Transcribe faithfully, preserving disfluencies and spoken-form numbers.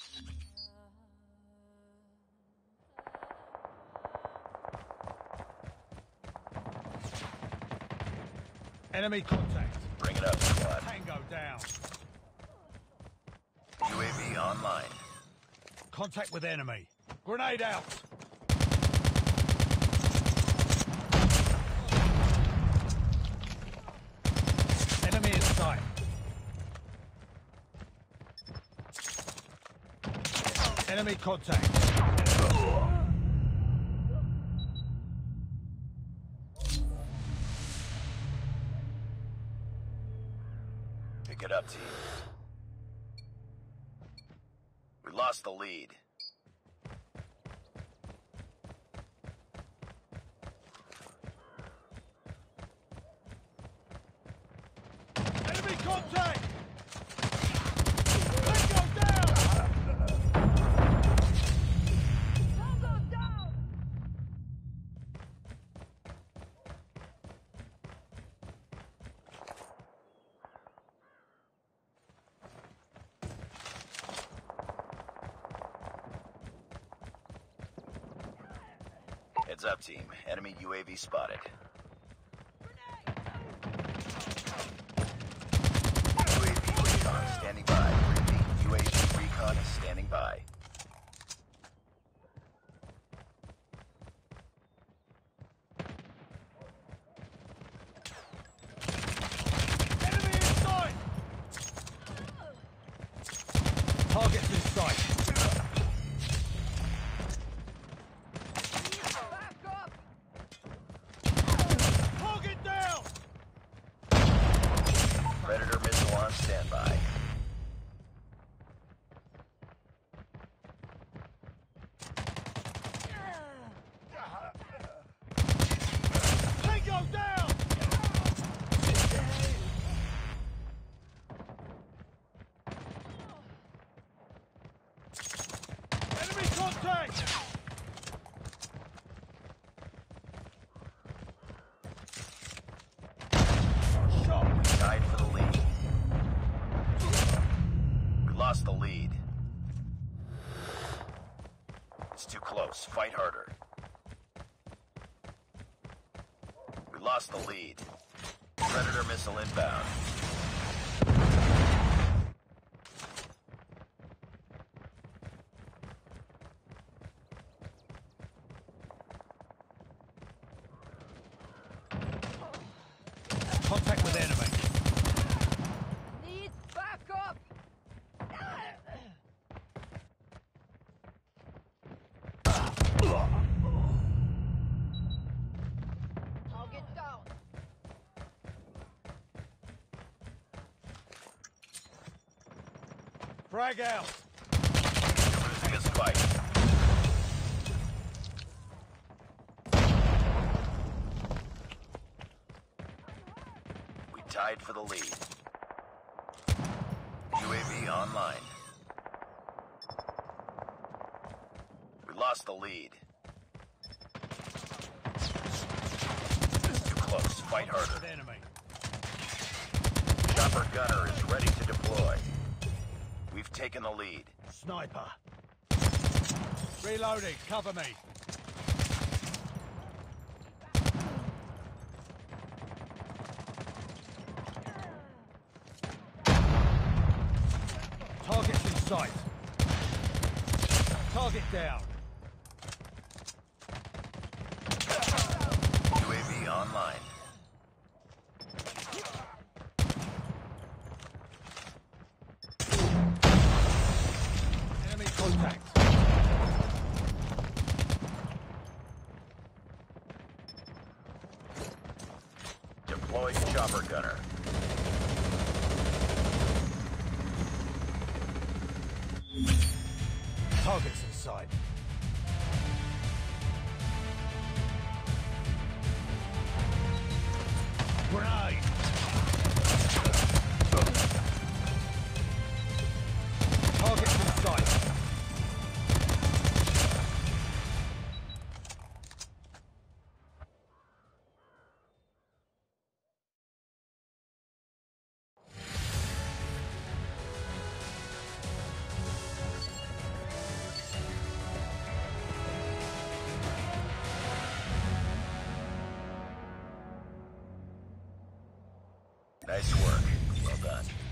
Enemy contact. Bring it up, squad. Tango down. U A V online. Contact with enemy. Grenade out. Enemy in sight. Enemy contact. Pick it up, team. We lost the lead. Enemy contact! Tango down! Tango down! Heads up, team. Enemy U A V spotted. U A V recon standing by. Repeat, U A V recon is standing by. Enemy in sight! Target's in sight. Back up! Target down! Predator missile on standby. Tango down! Enemy contact! Shot! Tied for the lead. We lost the lead. It's too close. Fight harder. We lost the lead. Predator missile inbound. Contact with enemy. Need backup! Target down! Frag out. You're losing this fight. We tied for the lead. U A V online. We lost the lead. Too close. Fight With harder. enemy. Chopper gunner is ready to deploy. We've taken the lead. Sniper. Reloading. Cover me. Target's in sight. Target down. U A V online. Enemy contact. Deployed chopper gunner. Target's in sight. Grenade. Target's in sight. Nice work. Well done.